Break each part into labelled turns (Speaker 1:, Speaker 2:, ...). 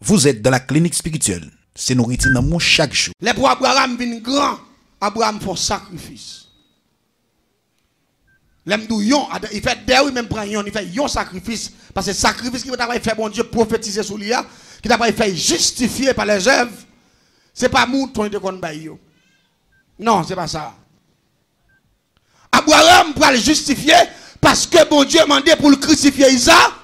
Speaker 1: Vous êtes dans la clinique spirituelle. C'est nous retenons chaque jour.
Speaker 2: Les pour Abraham viennent grand, Abraham fait sacrifice. L'aime douillon, il fait des même prend il fait un sacrifice parce que sacrifice qui va faire bon Dieu prophétiser sur lui qui t'a fait justifier par les œuvres. C'est pas mouton de kon bay yo. Non, c'est pas ça. Abraham pour le justifier parce que bon Dieu m'a demandé pour le crucifier Isaac.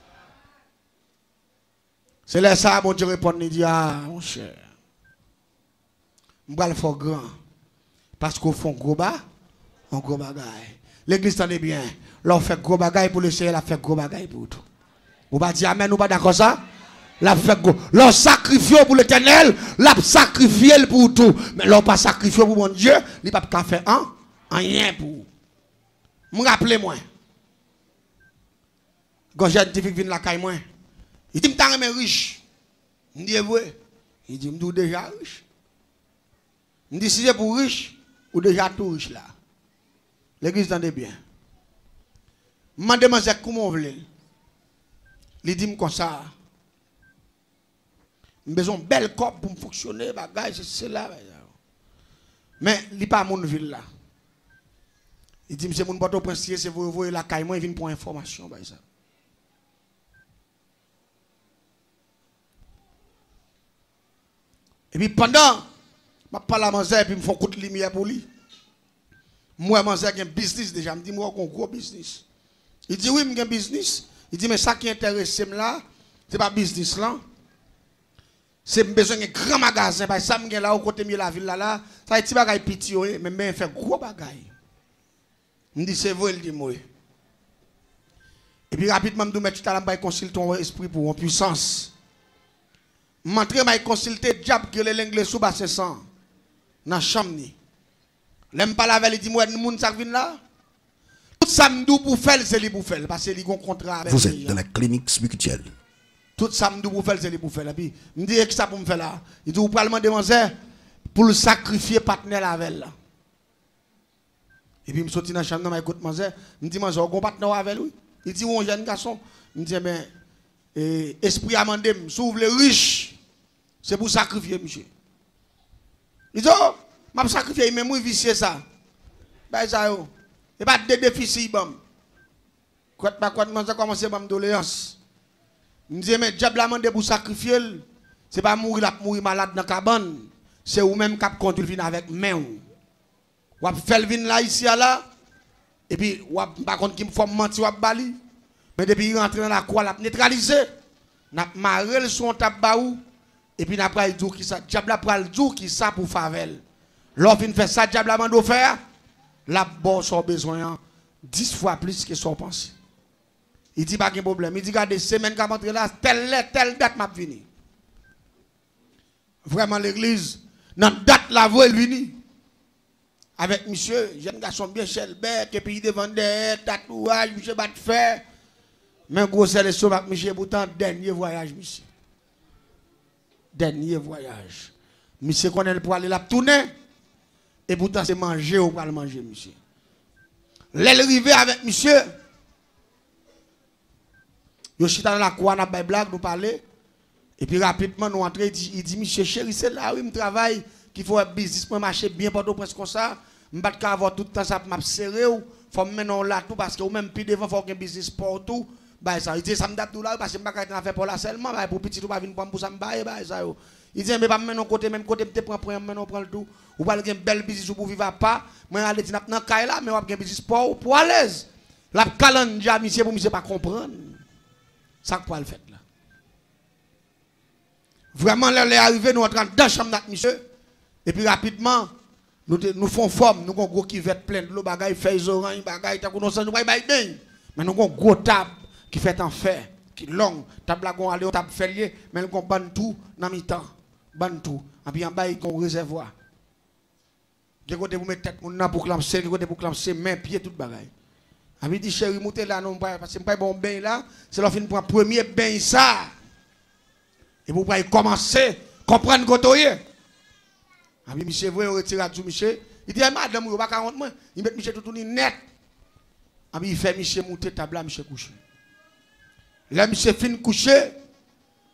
Speaker 2: C'est là ça bon Dieu répond il dit ah mon cher. M'bral fort grand parce qu'on fait gros bagaille. L'église tendez bien. Là on fait gros bagaille pour le Seigneur, la fait gros bagaille pour tout. Vous pas dire amen ou pas d'accord ça? La fait gros. L'on sacrifie pour l'Éternel, la sacrifier pour tout. Mais l'on pas sacrifier pour mon Dieu, il pas qu'à faire rien pour. Me rappelez moi. Quand j'ai une fille vient la caille moi. Il dit m'ta remè riche. Il dit vrai. Il dit m'dou déjà riche. Il dit si c'est pour riche ou déjà tout riche là. L'église tendez bien. M'a demandé comment on veut. Il dit comme ça. J'ai besoin de bel corps pour fonctionner, bagage, c'est là. Mais il n'est pas mon ville là. Il dit, c'est mon bateau princier, c'est vous voyez la caille, moi, il vient pour information. Ça. Et puis pendant, je parle à Manzé, et puis je fais un coup de lumière pour lui. Moi, Manzé, j'ai un business déjà. Je me dis, moi, j'ai un gros business. Il dit, oui, j'ai un business. Il dit, mais ça qui intéresse là, ce n'est pas business là. C'est besoin d'un grand magasin. Parce que ça, je là, au côté de la ville là, ça, c'est un petit bagage, mais je fais gros bagage. Je me dis, c'est vrai, il dit, moi. Et puis rapidement, je me dis, tu as consulter ton esprit pour une puissance. Je vais consulter le diable qui est l'anglais sous basse sang. Dans la chambre. L'aime pas la veille, il dit, moi, moun ça vient là. Tout ça, me dit pour faire, c'est lui pour faire. Parce que il y a un contrat avec
Speaker 1: vous êtes dans la clinique spirituelle.
Speaker 2: Tout ça, me dit pour faire, c'est lui pour faire. Et puis, me dit, qu'est-ce que ça pour me faire là? Il dit, vous pouvez me demander pour le sacrifier partenaire avec là. Et puis, je suis sorti dans la chambre, je écoute Manzé. Je me dis, Manzé, vous avez un partenaire avec lui? Il dit, oui, jeune garçon. Je me dis, mais, esprit a demandé, si vous voulez riche, c'est pour sacrifier, monsieur. Il dit, oh, je vais sacrifier, mais moi, vicier ça. Ben, ça, yo. Et pas de déficit, bon. Quand je commence à me doléance. Je me dis, mais diable a demandé pour sacrifier, c'est pas mourir malade dans la cabane. C'est vous-même qui conduit avec main. Ou fait le vin là, ici, là. Et puis, ou par contre, qui me fait mentir, ou bali. Mais depuis qu'il rentre dans la cour, il a neutralisé. Il a marré son tabac. Et puis, il a pris le jour qui ça. Diable a pris le jour qui ça pour favel. Lorsqu'il fait ça, diable a demandé faire. La bosse a besoin 10 fois plus que son pensée. Il dit pas de problème. Il dit, regardez, semaine qui va rentrer là, telle date m'a venu. Vraiment, l'église, dans date là, vous elle venu. Avec monsieur, jeune garçon bien chelbec, et puis il devant des tatouages, monsieur bat faire. Mais gros, c'est le sauvage, monsieur, pourtant, dernier voyage, monsieur. Dernier voyage. Monsieur connaît pour aller la tourner. Et pourtant, c'est manger ou pas le manger, monsieur. L'arrivée avec monsieur. Yo chita dans la cour, on a des blagues, nous parler. Et puis rapidement, nous entrons, il dit, monsieur chéri, c'est là où il travaille, qu'il faut un business pour marcher bien, pas presque comme ça. Je ne peux pas avoir tout le temps ça pour m'abserrer. Il faut me mettre là tout parce que même plus devant, il faut un business pour tout. Il dit, ça me date tout là, parce que je ne peux pas faire pour là seulement, pour petit, tout va venir pour ça me bailler. Il dit, mais pas me mettre côté, même côté, je prends le tout. Ou pas un bel business pour vivre pas. Moi, je vais dans le cas là, mais on va un business pour à l'aise. La calendrier, monsieur, pour monsieur pas comprendre. Ça quoi le fait là. Vraiment, là, les arrivés, nous entrons dans la chambre de monsieur. Et puis rapidement, nous faisons forme, nous avons un gros qui va plein de l'eau, bagaille, feuilles oranges, bagaille, nous avons bien. Mais nous avons un gros table qui fait en fer, qui est long. Table là, on aller au table ferrier, mais nous avons ban tout dans mi-temps. Ban tout. Et puis en bas, il y a un réservoir. De côté pour mettre tête pour clamser, de côté pour clamser, main, pied, toute bagaille. Et puis il dit, chérie, montez là, non, parce que je ne pas bon bain là, c'est là fin pour un premier bain ça. Et vous pouvez commencer à comprendre côté. Ah oui, monsieur, vous retirez tout, monsieur. Il dit, madame, vous ne pouvez pas moi. Il met monsieur tout net. Ah oui, il fait monsieur monter table là, monsieur coucher. Là, monsieur fin coucher.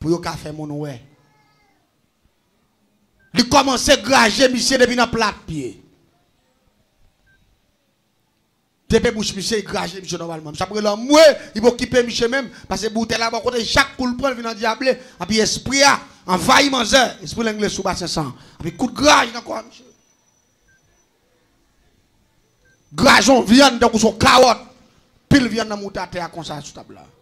Speaker 2: pour yo faire mon ouais. Il commence à grager monsieur depuis dans plat pied. Depuis bouche monsieur grager monsieur normalement. Ça prend l'homme il faut quitter monsieur même parce que bouteille là côté chaque coup le prend vient diable et puis esprit a envahi manzeur, esprit l'anglais sous bas 500. Et puis coup de grage encore monsieur. Grajon viande dans son carotte, pile viande dans moutarde à comme ça sur table là.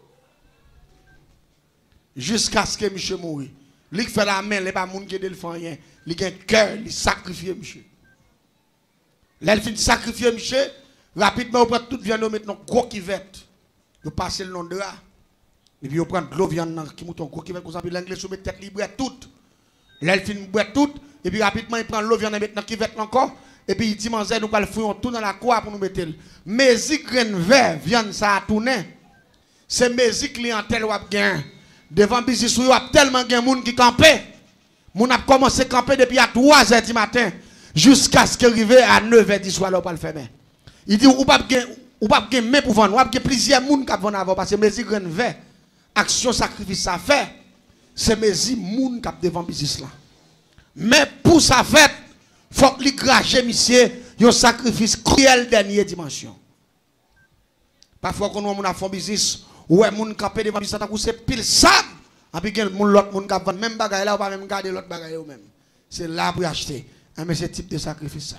Speaker 2: Jusqu'à ce que monsieur mourit. Lui fait la main, les pas moun qui le fait rien. Il a un cœur, il sacrifie monsieur. Là il finit sacrifier monsieur, rapidement on prend toute viande maintenant gros kivette. Vous passez le nom de là. Et puis on prend de l'eau viande qui mouton gros kivette comme ça puis l'anglais soumet tête libre toute. Là il finit boire toute et puis rapidement il prend l'eau viande maintenant kivette encore. Et puis il dit manzer nous pas le fouillon tout dans la cour pour nous mettre. Mézi grain vert viande ça a tourné. C'est mézi clientèle ou a gain. Devant business ou a tellement gain monde qui campait. Moun a commencé à camper depuis à 3h du matin jusqu'à ce qu'il arrive à 9h du soir là pas le faire. Il dit ou pas gain mais pour vendre, ou pas plusieurs monde qui vendre avant parce que mézi grain vert action sacrifice ça fait. C'est mézi monde qui devant business là. Mais pour ça fait faut que les grager, monsieur, un sacrifice cruel dernière dimension. Parfois, quand on a fait business, ou est moun capé devant business, c'est pile sable. Et puis, l'autre moun qui vend même bagaille là, ou pas même garder l'autre bagaille ou même. C'est là pour acheter. Mais c'est type de sacrifice ça.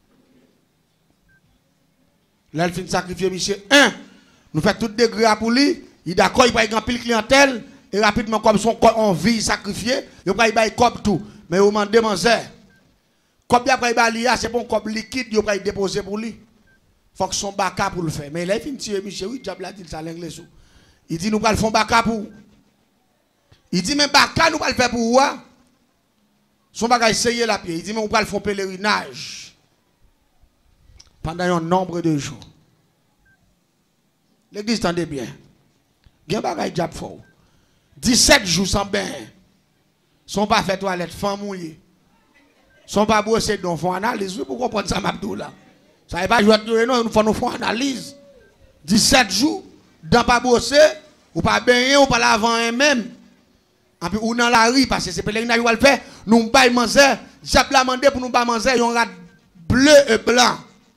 Speaker 2: Là, il finit de sacrifier, monsieur. Nous faisons tout degré pour lui. Il est d'accord, il va y avoir pile clientèle. Et rapidement, comme son envie sacrifier, il va y avoir tout. Mais il m'a demandé. Comme il y a c'est bon comme liquide, il va déposer pour lui. Il faut que son baka pour le faire. Mais là, il finit de tuer monsieur, oui, diable a dit ça l'anglais. Il dit nous pas le faire baka pour. Il dit mais baka nous pas le faire pour quoi? Son bagage essayé la pied. Il dit mais nous pas le faire pèlerinage. Pendant un nombre de jours. L'église tendez bien. Il y a un bagage diable fort. 17 jours sans bain. Son pas fait toilette, femme mouillée. Son pas brosser donc font analyse pour comprendre ça m'abdou là. Ça n'est pas jouer non, nous faisons analyse. 17 jours dans pas brosser ou pas baigner ou pas laver même. Et puis ou dans la rue parce que c'est pèlerinage ou le faire, nous pas manger, j'ai la mandé pour nous pas manger un rat bleu et blanc.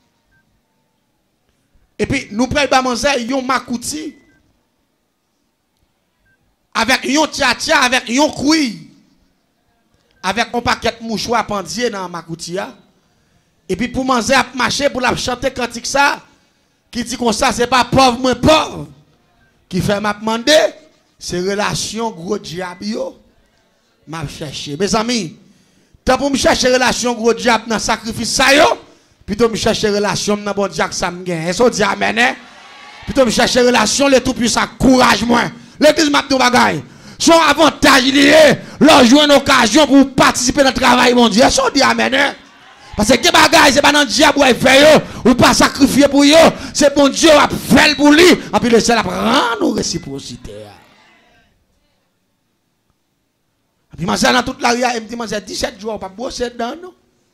Speaker 2: Et puis nous pas manger un makouti avec un tia avec un couille. Avec un paquet de mouchoirs pendier dans ma coutia. Et puis pour manger à marcher pour la chanter cantique ça qui dit comme ça c'est pas pauvre moins pauvre qui fait m'a demander c'est relation gros diable yo m'a chercher mes amis tant pour me chercher relation gros diable dans sacrifice ça yo plutôt me chercher relation dans bon diable ça me gagne est-ce dit amen plutôt me chercher relation le tout puissant courage moins l'église m'a dit bagaille son avantage lié, leur jouer une occasion pour participer dans le travail mondial. Son dit amen. Parce que les bagages, c'est pas dans le diable qui fait, ou pas sacrifier pour eux, c'est bon Dieu qui fait pour lui. Et puis le ciel prend nos réciprocité. Et puis, je dans toute la rue, il me dit, 17 jours, pas bosser dedans, non?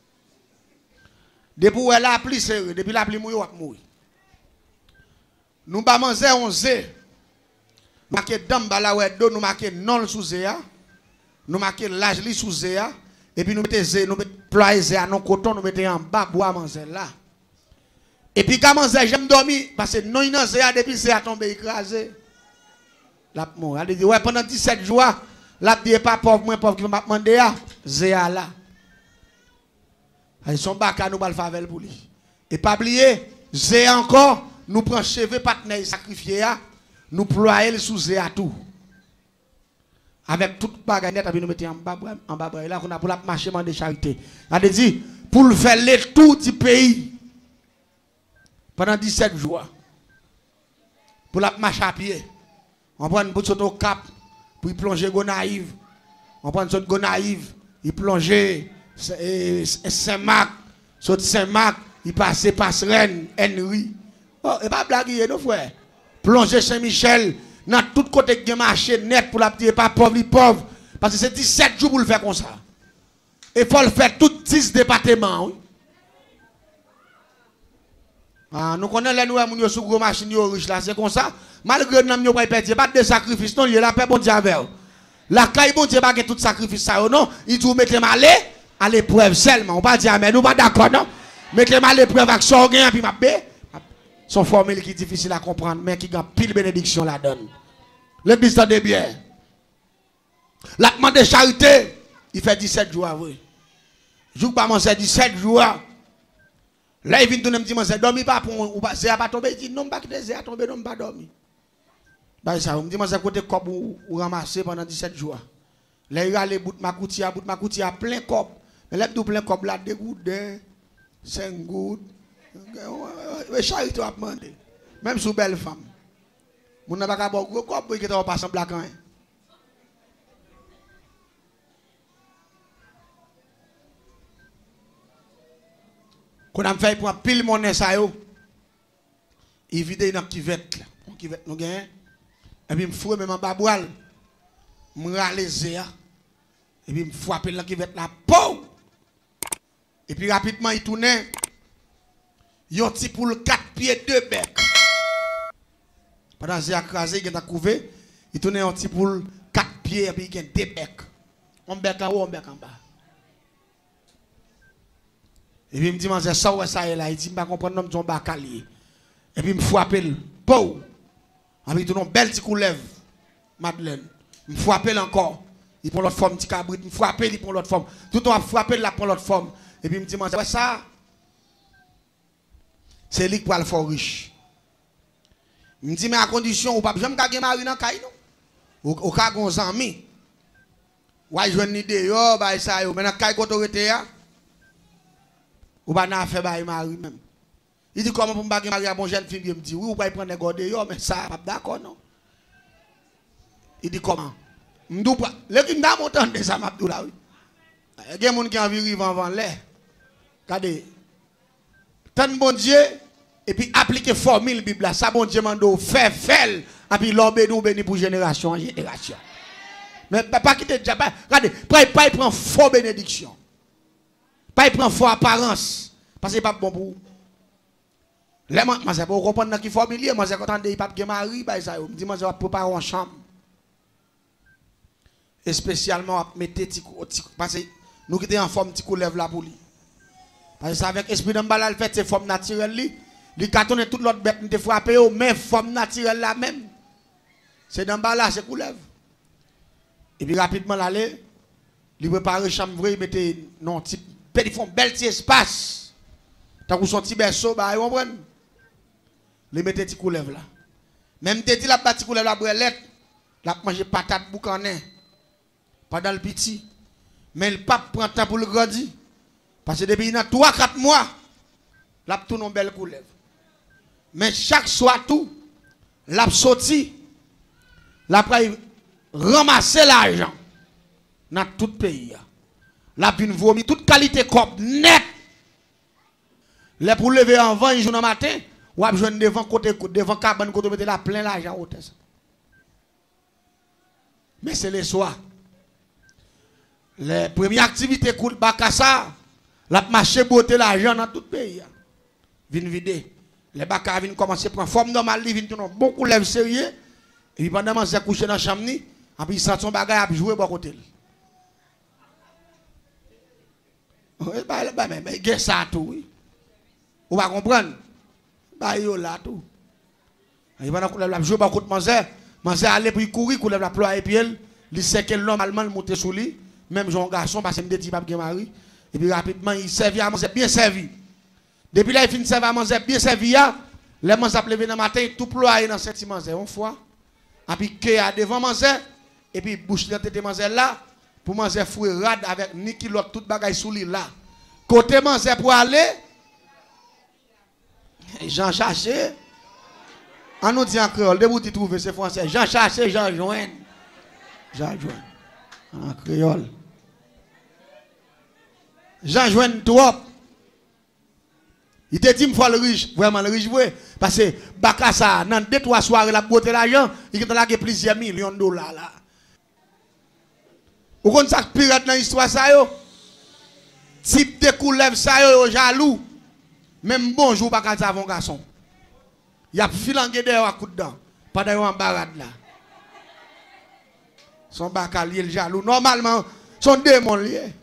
Speaker 2: Depuis elle a appelé sérieux, depuis la appelé mouille, on mourir. Nous pas manger 11. Marqué dame bala ouais do nous marqué non sous zéa nous marqué l'âge li sous zéa et puis nous mettez zé nous mettez ployer zéa non coton nous mettez en bas bois manger là et puis quand manger j'aime dormir parce que non non zéa depuis zéa tombé écrasé la mort elle dit ouais pendant 17 jours la dit pas pauvre moins pauvre qui m'a demandé à zéa là ils sont baka nous pas faveur pour lui et pas oublier zéa encore nous prend cheveux partenaire sacrifié à nous ployer sous à tout. Avec toute bagarre net, nous mettons en bas, là, on a pour la marcher de charité. On a dit, pour le faire le tour du pays, pendant 17 jours, pour la marcher à pied, on prend une bouteille au cap, pour y plonger Gonaïve, on prend une sorte Gonaïve, il plonge Saint-Marc, saute Saint-Marc, il passe Passerelle, Henry. Oh, et pas blaguer, nos frères. Plonger Saint-Michel, dans tout côté qui marché net pour la petite pas pauvre, parce que c'est 17 jours pour le faire comme ça. Il faut le faire tous 10 départements. Oui. Ah, nous connaissons les nouveaux gens sur gros machines riches là, c'est comme ça. Malgré que nous n'avons pas perdu, pas de sacrifice, non, il y a la paix bon Dieu avec. La caille bon Dieu pas tout sacrifice ça non, il dit mettez-moi à l'épreuve seulement. On pas dire amen, nous pas d'accord non. Mettez-moi à l'épreuve avec son gain puis m'a son formule qui est difficile à comprendre mais qui a pile bénédiction la donne. L'église de bien. La demande de charité, il fait 17 jours oui. Jour pas manger 17 jours. Là il vient donner me dit manger dormi pas pour ou pas c'est pas tomber, il dit non pas quitter c'est tomber non pas dormir. Bah ça, on me dit moi c'est côté cop ou ramasser pendant 17 jours. Là il aller bout ma coutia plein cop. Mais là tout plein cop là 2 gouttes, 5 gouttes. Charité a demandé. Même sous belle femme. Mon n'a pas qu'à boire gros cop qui est pas en black hein. Quand on fait pour pile monnaie ça yo. Il vide dans cuvette là. Cuvette nous gagne. Et puis, je me fous même en bas boile. Je me râle et puis, je me frappe là qui va être la peau. Et puis, rapidement, il tourne. Il y a un petit poule 4 pieds 2 becs. Pendant que j'ai écrasé, il a couvé. Il tourne un petit poule 4 pieds et puis il y a 2 becs. Un bec en haut, un bec en bas. Et puis, il me dit, ça ou ça est là. Il dit, je ne comprends pas, je ne pas calier. Et puis, il me frappe le peau. Avec tout un bel petit coup lève, Madeleine. Je me frappe encore. Il prend l'autre forme, petit cabrit. Je me frappe, il prend l'autre forme. Tout le temps, je frappe, il prend l'autre forme. Et puis, il me dit, ouais, ça, c'est lui qui va le faire riche. Il me dit, mais à condition, ou pas, je ne vais pas marier dans le caille, non? Au cas où on s'en mis. Ouais, je vais une idée, yo, bah, ça, yo. Mais dans le caille, quand on était là, ou pas, n'a fait, bah, il marie même. Il dit comment pour me marier à mon jeune fille, il me dit oui, ou pas il prend des gars de mais ça, pas d'accord non. Il dit comment? Je dis pas, le qui m'a monté ça m'a dit là oui. Il y a des gens qui ont envie de vivre avant l'air. Regardez. Tant bon Dieu et puis appliquer formule Bible là, ça bon Dieu mando faire et puis l'homme nous béni pour génération en génération. Mais pas quitter déjà pas. Regardez, pas il prend faux bénédiction. Pas il prend faux apparence parce que c'est pas bon pour vous. Les moi c'est pour comprendre qui familier, moi c'est quand on dit pas de mari, bah ça, me dit moi je vais préparer une chambre. Et spécialement mettre parce que nous qui en forme petit coup lève la pour lui. Parce que avec esprit d'emballage fait c'est forme naturelle li, li cartonne toute l'autre bête te frapper mais forme naturelle la même. C'est d'emballage c'est coulève. Et puis rapidement l'aller, il prépare chambre vrai, il mettait non petit bel petit espace. Tant que son petit berceau bah vous comprenez. Les mettez petit coulève là. Même te dit la petit coulève la brelette, la manger patate boucanin. Pas dans le petit. Mais le pape prend temps pour le grandir. Parce que depuis 3-4 mois, la tourne une belle coulève. Mais chaque soir tout, la sorti, la ramasser l'argent dans tout le pays. La vin vomi toute qualité cop net. Les pour lever en vent, ils jouent dans le matin. Ou à joindre devant côté devant cabane côté mettre la plein l'argent au test. Mais c'est le soir. Les premières activités cool bakassa, la marché beauté l'argent dans tout le pays. Vin vider. Les baka viennent commencer à prendre forme normale, ils viennent beaucoup lève sérieux et puis pendant que c'est couché dans la chambre ni, et puis ils sentent son bagage à jouer bon côté. Oui, mais il ça tout oui. Vous va comprendre. Bah yo là tout. Il va la jouer bon côté manger aller pour courir couler la ploie et puis il sait que normalement monter sous lui, même jeune garçon parce que me dit pas bien mari et puis rapidement il servi à manger bien servi. Depuis là il finit servir à manger bien servi là, les manger à lever dans matin tout ployer dans cette manger une fois. Et puis que à devant manger et puis bouche de tête manger là pour manger fruit rad avec ni kilo toute bagaille sous lui là. Côté manger pour aller Jean chercher. On nous dit en créole, dès que vous trouvez c'est français. Jean chercher, Jean joindre. Jean joindre. En créole. Jean joindre trop. Il te dit, il faut le riche. Vraiment le riche, oui. Parce que Bakassa, dans 2-3 soirées, la beauté l'argent, il a gagné plusieurs millions de dollars là. Vous connaissez ça pirate dans l'histoire ça yo? Type de coulève ça yo jaloux. Même bonjour pas quand ça mon garçon. Il y a filangué derrière à coup dedans. Pas d'ailleurs en barade là. Son bacalier le jaloux. Normalement, son démon lié.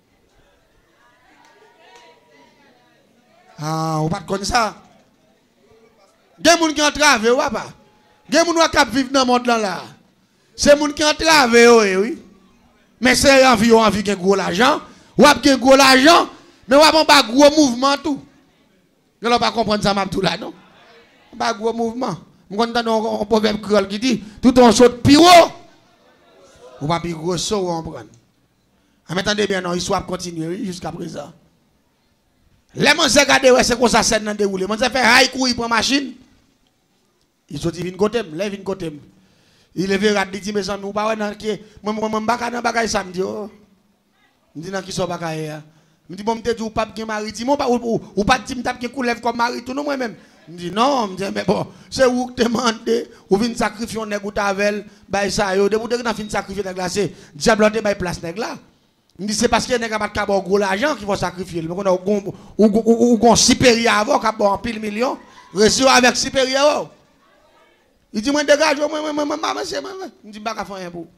Speaker 2: Ah, on pas connaître ça. Il y a des gens qui ont travaillé, ou pas? Il y a des gens qui vivent dans le monde là. C'est des gens qui ont travaillé, oui. Mais c'est envie de gros l'argent. Ou de gros l'argent, mais ou pas gros mouvement tout. Je ne pas comprendre ça, tout là, non? Pas gros mouvement. Je comprends un proverbe créole qui dit tout on saute piro. Ou pas plus gros saut, on prend. Attendez bien, non, l'histoire continue jusqu'à présent. Les gens regardent, c'est comme ça, c'est dans le déroulé. Les gens fait haïkou, il prend machine. Il sortit une côté, lève une côté. Il est venu il dit, mes amis, vous pas dans qui moi dans bagay samedi. Je dis, dans qui sont bagay. Je dis, bon, je dis, ou pas qui mari, dis, ou pas dit, m'tap qui coulève comme mari, tout nous moi-même. Je dis, non, je dis, mais bon, c'est où que tu demandes, ou vient sacrifier un nègre ou tavel, bah ça, yo, de vous devez fin sacrifier nègre là, c'est diable de bail place nègre là. Je dis, c'est parce que nègre pas de gros l'argent qui va sacrifier. Mais on a supérieur avant, qui a bon pile million, reçu avec supérieur. Il dit, moi, dégage, moi, je dis, pas qu'à faire un peu.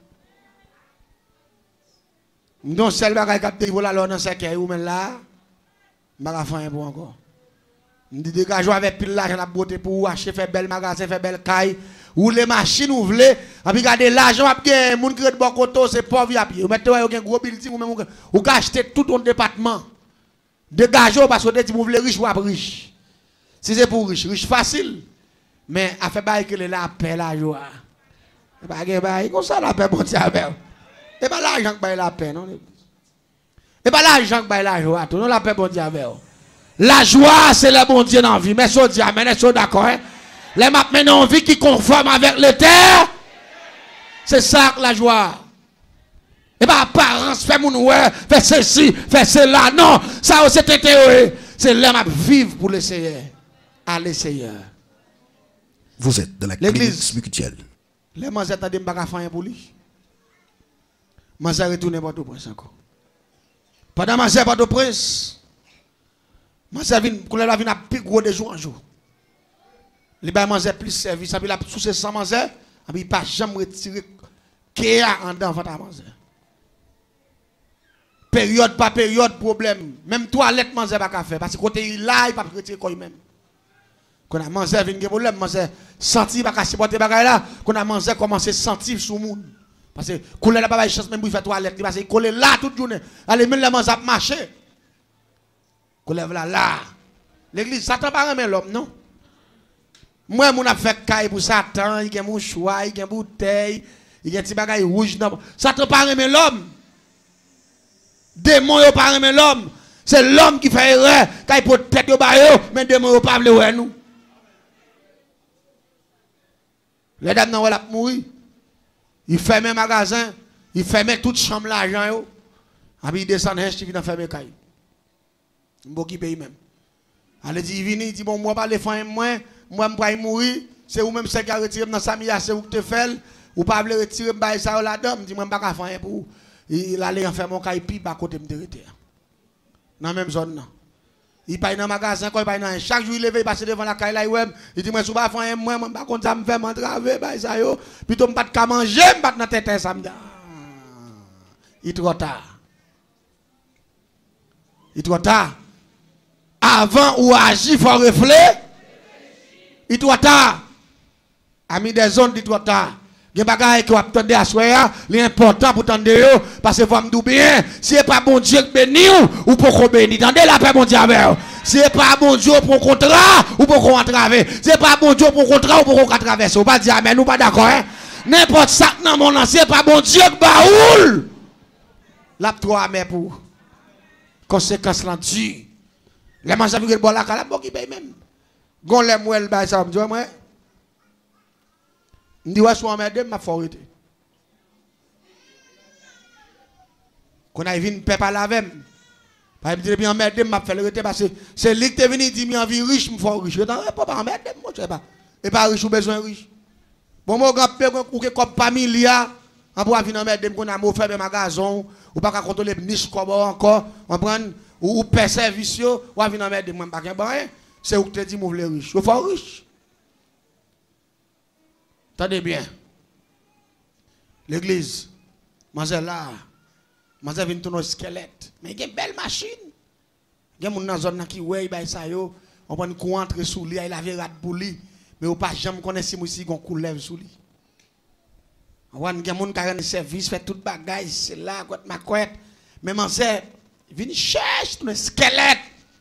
Speaker 2: Donc, celle qui a été volé dans ce cas, ou même là, je ne vais pas faire un peu encore. Je dis, dégage, avec pile l'argent à beauté pour acheter, faire bel magasin, faire belle caille, ou les machines, ou voulez, et puis regardez l'argent, il y a des gens qui ont de bon côté, c'est pauvre à pied. Vous mettez un gros building, ou achetez tout ton département. Dégagez, parce que vous voulez riche ou riche. Si c'est pour riche, riche facile. Mais à faire bail que la paix, la joie. Et pas que bail comme ça la paix bon Dieu avec. Et pas l'argent que bail la paix non. Et pas l'argent que bail la joie, tout non la paix bon Dieu avec. La joie c'est le bon Dieu dans la vie. Mais so Dieu amen, est-ce d'accord hein? Les m'a maintenant en vie qui conforme avec le terre. C'est ça la joie. Et pas apparence fait mon ouais, fait ceci, fait cela. Non, ça c'est théorie. C'est l'homme à vivre pour le Seigneur. Allez Seigneur.
Speaker 1: Vous êtes dans la clinique spirituelle.
Speaker 2: Les gens attendent de me faire pour lui. Je vais retourner à Port-au-Prince encore. Pendant que je vais à Port-au-Prince, je vais à plus gros de jour en jour. Les gens mangent plus service, puis la sous sans manger, et puis pas jamais retirer Kéa en dedans votre manger. Période par période, problème. Même toilette manger pas faire parce que côté là, il pas retirer quoi même. Qu'on a mangé avec un problème, mangé senti pas casser porter bagay là, qu'on a mangé commencer sentir sous monde. Parce que coller là pas chance même pour faire toilette, parce que coller là toute journée. Allez même le manger à marcher. Coller là. L'église Satan pas remet l'homme non. Moi mon a fait caille pour Satan, il y a mon choix, il y a bouteille, il y a petit bagay rouge non. Satan pas remet l'homme. Démon yo pas remet l'homme. C'est l'homme qui fait erreur, quand il peut tête yo ba yo, mais démon yo pas vle nous. Les dames n'ont pas mourir. Il ferme un magasin, il ferme toute chambre l'argent. Et puis il descend, il vient fermer caille. Il qui paye même. Allez dit, il dit, bon, moi, pas les fins, moi, je vais mourir. C'est vous même qui a retiré dans sa c'est vous qui te fait. Ou pas le retirer, ça la dame. Il dit, moi, je ne vais pas faire pour vous. Il allait faire mon caille, puis à côté de me retirer. Dans la même zone. Il paye dans le magasin, quand il paye dans chaque jour, il lève, il passe devant la caille là, il dit, moi, je ne vais pas faire moi, je ne vais pas faire m'entraver, ça yo. Puis, je ne vais pas manger, je ne vais pas dans tête, ça me dit. Il est trop tard. Il est trop tard. Avant ou agir, il faut réfléchir. Il est trop tard. Ami des zones, il est trop tard. Il y a des choses qui attendent à soi, l'important pour attendre, parce que vous me dites bien, si ce n'est pas bon Dieu qui bénit ou pour qu'on bénisse, attendez la paix, bon Dieu avec vous. Si ce n'est pas bon Dieu pour un contrat ou pour qu'on traverse, si ce n'est pas bon Dieu pour un contrat ou pour qu'on traverse, vous ne pas dire amen, nous pas d'accord, hein? N'importe ça dans mon nom, ce n'est pas bon Dieu qui baoule. La 3 mai pour conséquence là-dessus. Les gens qui ont la calabre qui paye même. Gon les mouelles, ça me dit, moi. Je dis, ouais, soit m'aider, m'a forité. Quand on a vu une peuple à la veille, par exemple, je m'aider, m'a fait le rete parce que c'est lui qui est venu dire, mais envie riche, me faut riche. Je dis, pas m'aider, moi, je sais pas. Et pas riche ou besoin riche. Bon, moi, grand-père, ou que comme famille, on peut venir m'aider, qu'on a fait des magasins, ou pas qu'à contrôler niche comme encore, on prend, ou paie service, ou à venir m'aider, moi, pas qu'un bon, c'est où que tu dis, moi, je veux riche. Je veux riche. Attendez bien. L'église, Manger là, manger vient tourner squelette. Mais il y a une belle machine. Il y a une zone qui ouais, il ça yo, on prend coup entre sous lui, il a viré pour lui, mais on pas jamais connaître si moi ici gon coulève sous lui. On il y a moun qui a service, fait tout bagage, c'est là quand ma couette. Mais manger vient chercher le squelette.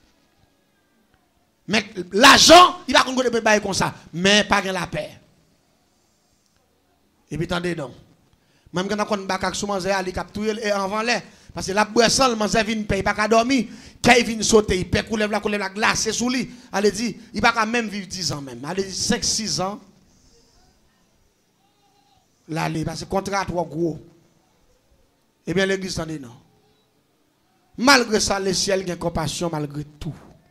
Speaker 2: Mais l'argent, il va qu'on de bailler comme ça, mais pas la paix. Et puis attendez donc. Même quand on a bakak sous manger ali capturer et avant l'air parce que la boisson manger vinn paye pas qu'à dormir, quand il vient sauter, il paye coulève la glace sous lui. Allez dit, il pas quand même vivre 10 ans même. Allez dit 5 6 ans. Là parce que contrat trop gros. Eh bien l'église t'en dit non. Malgré ça le ciel a compassion malgré tout.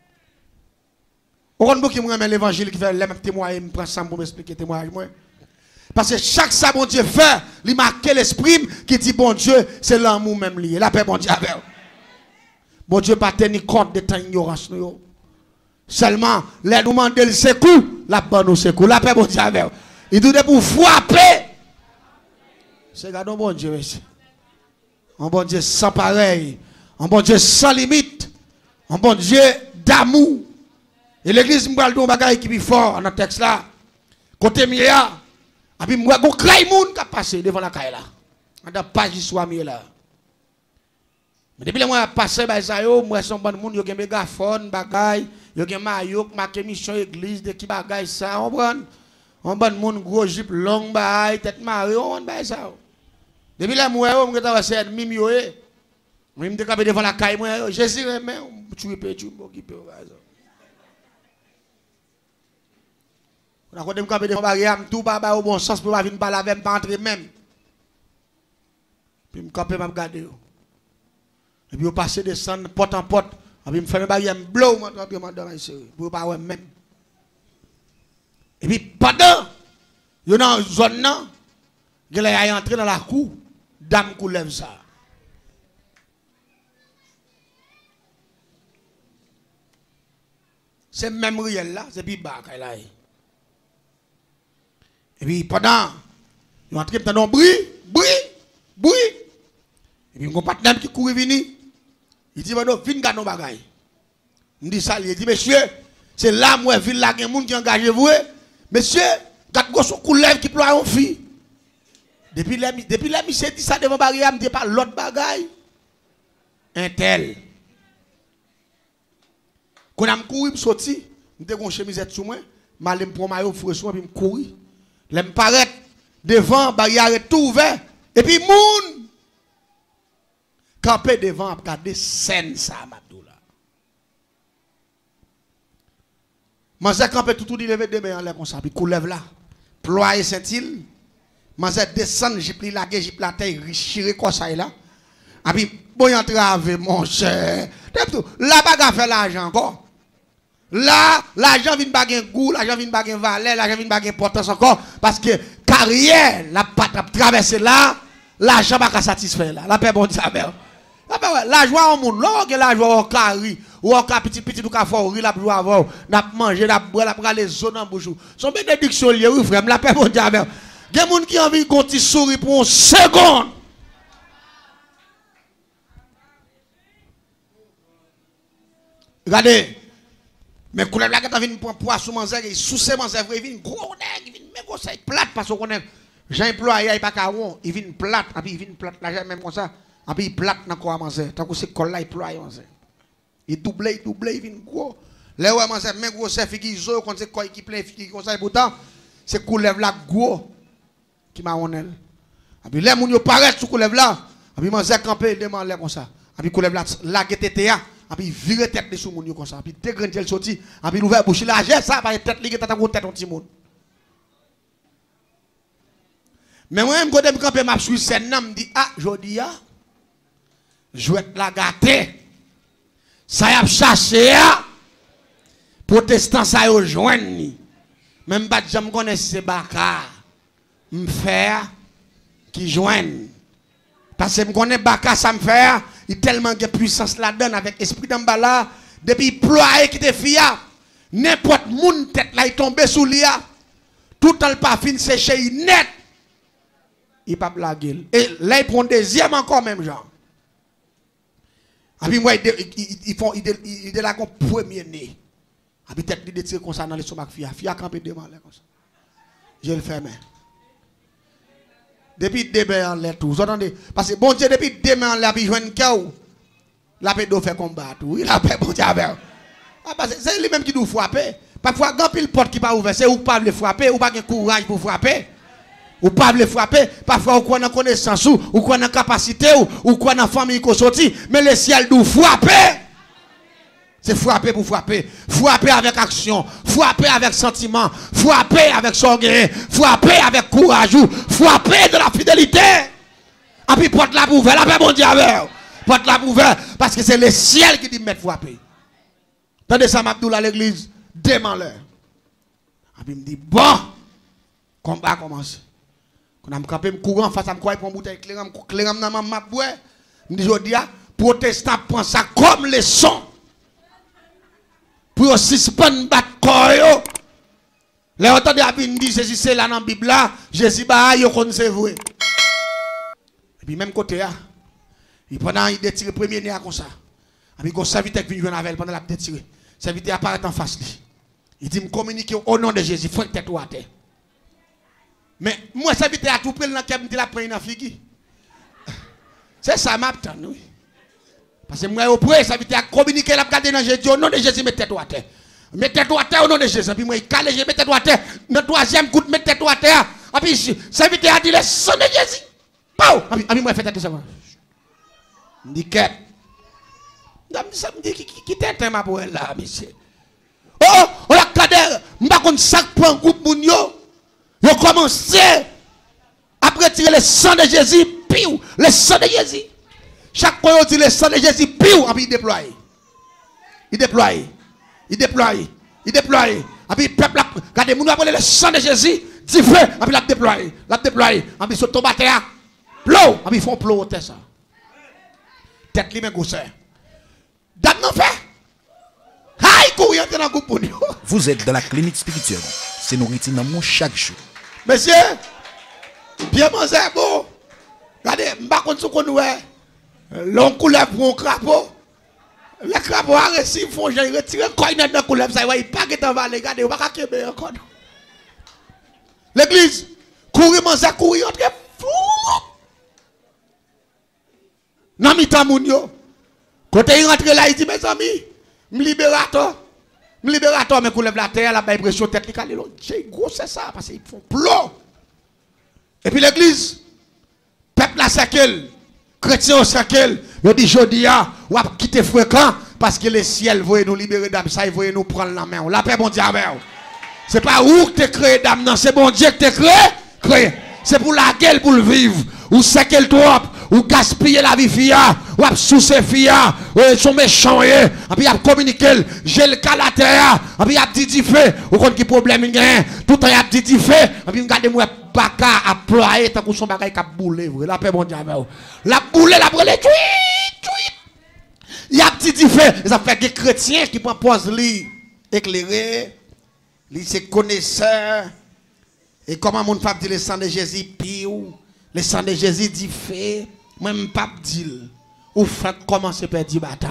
Speaker 2: On compte qui me remet l'évangile qui fait les mêmes témoignages, me prend ça pour m'expliquer témoignage moi. Parce que chaque ça bon Dieu fait, il marque l'esprit qui dit bon Dieu, c'est l'amour même lié. La paix bon Dieu avec. Bon Dieu pas tenir compte de ta ignorance nous. Seulement les nous demander le secours, la bonne nous secours. La paix bon Dieu avec. Il doit pour frapper. C'est gardons bon Dieu ici. Un bon Dieu sans pareil, un bon Dieu sans limite, un bon Dieu d'amour. Et l'église me parle d'un bagage qui est fort dans le texte là. Côté Mia, et puis moi, je crains moun qui a passé devant la caille là. On a pas d'histoire là. Mais depuis que moi passé par ça moi son bon monde, yo gen mégaphone, bagay, yo gen maillot, marqué mission église de qui bagay ça, on prend. On bon monde gros jupe long bagay, tête marée, on bagay ça. Depuis là moi on t'a passé mimi yo e. Moi me capé devant la caille moi, Jésus mais tu peux tu m'occuper ça. On a quand même devant barrière, tout pas au bon sens pour pas venir parler avec pas entrer même. Puis me camper m'a regarder. Et puis on passe descendre porte en porte, et puis me fermer barrière, me blow moi dans ici pour pas ouais même. Et puis pendant yo dans zone là, il est entré dans la cour, dame coulève ça. C'est même réel là, c'est puis bas là. Et puis pendant, ils ont entré dans un bruit. Et puis mon partenaire qui court venir, il dit, viens garder nos bagailles. Il dit ça, il dit, monsieur, c'est là, moi, ville là, il y a des gens qui engagent vous. Monsieur, quand vous avez coulève qui ploie en fille. Depuis là, monsieur dit ça devant barrière, il ne dit pas l'autre bagaille. Un tel. Quand je couru, je sorti, je suis une chemisette sur moi, je prends ma maillot, je suis courir. Je me paraît devant, barrière est tout ouvert. Et puis, moun, campé devant, regarder scène ça, Mabdoula. Manzé campé tout il levé de main en l'air comme ça, puis coulève là. Ployer Saint-Il. Manzé descend, j'ai pris la gueule, j'ai pris la terre, richiré comme ça là. Et puis, bon, y entrave, mon cher. La bagarre fait l'argent encore. Là, l'argent vient baguer goût, l'argent vient baguer valeur, l'argent vient baguer importance encore. Parce que carrière, la patte traverser là, l'argent va pas satisfaire là. La paix bon Dieu. La joie au monde, là, la joie au carré, ou au petit, ou au fort, la joie avant, n'a manger, n'a boire, n'a prendre les zones en bouche. Son bénédiction liée, oui, frère, la paix bon Dieu. Il y a des gens qui ont envie de continuer sourire pour une seconde. Regardez. Mais quand la gâte vient pour poisson manger, il sous ses manger, il vient gros nèg, il vient mégo ça plate parce qu'on est Jean employé il pas caron, il vient plate, et puis il vient plate là même comme ça, et puis il plate dans quoi manger, tant que c'est col là il employé manger. Il double, il vient gros. Là où manger même gros c'est figi zo quand c'est quoi qui plein figi comme ça et pourtant c'est coulève là gros qui marronnel. Et puis les moun yo paraît sous coulève là, et puis manger camper demande là comme ça. Et puis coulève là la GTTA. Et puis virer tête de sous moun comme ça, puis dégrandir le sorti, et puis l'ouvert bouche là, j'ai ça par tête ligue tête en tête petit monde. Mais moi même quand me camper m'a suivre scène me dit ah jodi a jouet la gâté. Ça y a cherché a protestant ça yo joindre. Même pas jamais connais c'est Bakar. Me faire qui joigne. Parce que me connais Bakar ça me fait il tellement de puissance là-dedans avec esprit d'emballa depuis ployer qui te fia n'importe moun tête là il tombe sous lia tout le pas fin séché net il pas blaguer. Et là, il prend deuxième encore, même genre. Et puis moi, il est là comme premier né. Et puis tête, il tire comme ça dans les somacs, fille a campé devant là comme ça. Je le ferme. Depuis demain en l'air tout, vous entendez? Parce que bon Dieu, depuis demain en l'air, il joue un chaos. La paix doit faire combattre. Il a fait bon Dieu avec. C'est lui-même qui doit frapper. Parfois, quand il porte qui pas ouvert, c'est ou pas le frapper, ou pas de courage pour frapper. Ou pas le frapper. Parfois, ou quoi dans connaissance, ou quoi dans capacité, ou quoi dans famille qu'on sorti. Mais le ciel doit frapper. C'est frapper pour frapper. Frapper avec action. Frapper avec sentiment. Frapper avec sorgueil. Frapper avec courage. Frapper de la fidélité. Et puis porte la ouverte. La paix bon Dieu avec. Porte la ouverte. Parce que c'est le ciel qui dit mettre frapper. Tandis ça m'abdoul à l'église. Demain l'heure. Et puis il me dit bon. Combat commence. Quand je campé, je cours en face à me croire pour une bouteille clairement dans ma boue. Je dis, je dis, protestant prend ça comme leçon. Pour suspendre battre corps. Les autres de dit Jésus c'est là dans la Bible là, Jésus bah yo connaît c'est vrai. Et puis même côté là, il pendant il détire premier nez comme ça. Et puis go serviteur qui vient jouer avec pendant la détirer. Serviteur apparaît en face lui. Il dit me communiquer au nom de Jésus, faut tête ou à terre. Mais moi serviteur a tout pris dans me dit la prendre dans figue. C'est ça m'attend oui. Parce que moi, au premier, ça veut dire communiquer la garder dans Jésus. Au nom de Jésus, mettez-toi à terre. Mettez-toi à terre au nom de Jésus. Puis moi, il calme, mettez-toi à terre. Dans le troisième coup, mettez-toi à terre. Et puis, ça veut dire le sang de Jésus. Pow! Et puis, moi, faites attention. Je dis, qu'est-ce? Ça me dit, qui t'éteint ma pour elle là, monsieur? Oh, on a cadé, je ne sais pas sac pour un groupe moun yo. Yo commencé à retirer le sang de Jésus. Piou, le sang de Jésus. Chaque fois on dit le sang de Jésus, piou, et puis il déploie. Il déploie. Il déploie. Il déploie. Et puis le peuple, regardez, nous avons le sang de Jésus, dit feu, et puis la déploie. La déploie. Et puis sur tombe à terre, plou, et puis ils font plou au tête ça. Tête li men gousset. Dame non fait. Aïe, courir dans le groupe pour nous.
Speaker 1: Vous êtes dans la clinique spirituelle. C'est nourriture dans mon chaque jour.
Speaker 2: Monsieur, bien manger bon. Regardez, je ne sais pas si vous avez l'on couleur pour un crapaud. Les crapauds a reçu, ils font retirer le coin dans la couleur. Ça va, il pas que dans vallée. Regardez, on va pas qu'il encore. L'église, courir, manger, courir, entre fou. Non, mi tamounio. Quand il rentre là, il dit, mes amis, me libérateur, mais qu'on lève la terre, la pression tête, c'est gros, c'est ça, parce qu'ils font plomb. Et puis l'église, peuple la sekel, chrétien au sekel, il dit, je dis, ou à quitter fréquent, parce que le ciel veut nous libérer d'âme, ça, il veut nous prendre la main. La paix, bon Dieu, c'est pas où que tu créé d'âme, non, c'est bon Dieu que tu créé. C'est pour la gueule, pour le vivre. Ou sekel trop, ou gaspiller la vie fia, ou sous ses fia, ou sont méchants, et puis il communiqué, j'ai le cas la terre, et puis il a dit fait, ou quand qui problème il y a, tout le temps il a dit fait, et puis regardez-moi, baka à ployer, tant que son bagage a boulé, la paix bon Dieu, la boule, la brûle, il a dit fait, ça fait des chrétiens qui prennent pause li, éclairé, li c'est connaisseur, et comment mon pape dit le sang de Jésus, piou, le sang de Jésus dit fait, même pape dit, ou fait commencer par dire bataille.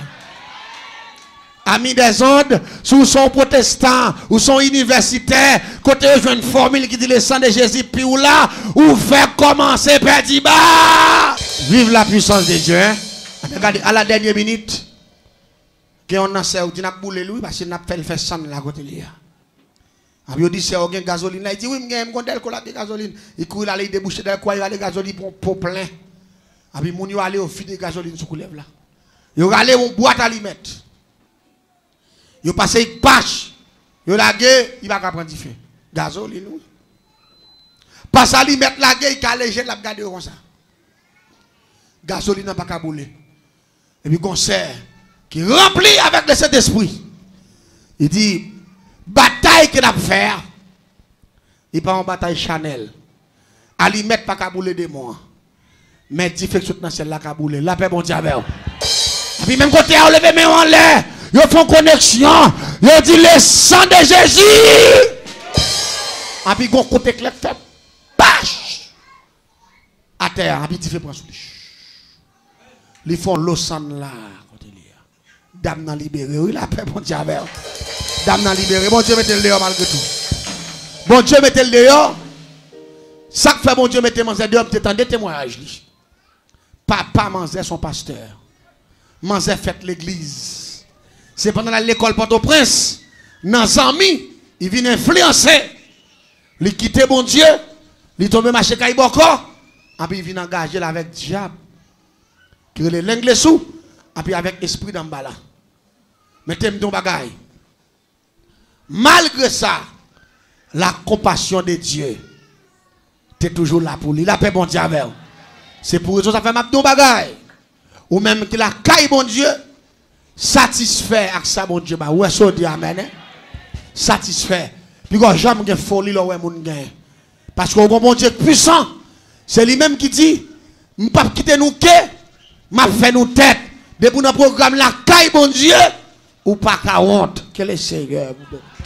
Speaker 2: Amis des ondes, sous son protestant, ou son universitaire, côté je une formule qui dit le sang de Jésus, puis ou là, ou fait commencer par dire bah. Vive la puissance de Dieu. Hein? Regardez, à la dernière minute, qu'on a fait, on a boulé lui, parce qu'il n'a pas fait sang la côté là. Il dit, c'est un gasoline. Il dit, oui, je vais gasoline. Il court là, il débouche dans le coin, il va aller gasoline pour plein. Et puis, il va aller au fil de gasoline sur le là. Il va aller au boîte à mettre. Il va passer une pâche. Il va laguer, il va prendre du feu. Gasoline, oui. Passe à lui mettre la gueule, il va alléger, il va garder comme ça. Gasoline n'a pas qu'à bouler. Et puis, concert qui rempli avec de cet esprit. Il dit, bataille que nous faire, il pas en bataille Chanel. À lui mettre pas kabouler de moi. Mais difficulté dans celle-là kabouler. La paix bon Dieu. Et puis même côté à lever mes en l'air, ils font connexion. Ils disent le sang de Jésus. Et puis côté clair fait bâche. à terre, et puis tu fais prendre sous lui. Ils font l'osan là. Dame n'a libéré, oui, la paix, bon Dieu, avec. Dame n'a libéré, bon Dieu, mettez le dehors malgré tout. Bon Dieu, mettez le dehors. Ça que fait bon Dieu, mettez Manzé dehors, peut-être des témoignages. Papa Manzé, son pasteur. Manzé fait l'église. C'est pendant l'école Port-au-Prince, dans Zami, il vient influencer. Il quitte bon Dieu, il tombe marché Kaiboko, et puis il vient engager avec diable. Qui est l'anglais sous, et puis avec esprit d'en bas là. Mettez-moi ton bagaille. Malgré ça, la compassion de Dieu, tu es toujours là pour lui. La paix, bon Dieu, avec. C'est pour ça que ça fait ma ton bagaille. Ou même que la caille, bon Dieu, satisfait avec ça, bon Dieu. Ouais, ça dit amen. Satisfait. Puis quand jamais de folie, là, ouais, mon gars. Parce que bon Dieu puissant, c'est lui-même qui dit, je ne pas quitter nous que, m'a fait nous tête. Depuis notre programme, la caille, bon Dieu, ou pas qu'à honte. Quel est Seigneur?